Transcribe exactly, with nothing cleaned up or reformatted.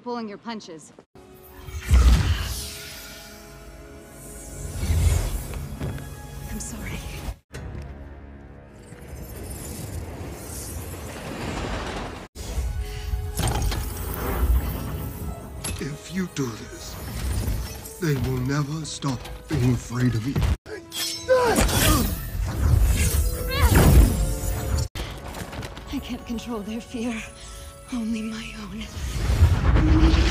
pulling your punches. I'm sorry. If you do this, they will never stop being afraid of you. I can't control their fear, only my own.